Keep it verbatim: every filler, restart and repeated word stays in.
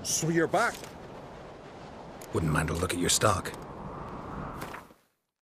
So you're back? Wouldn't mind a look at your stock.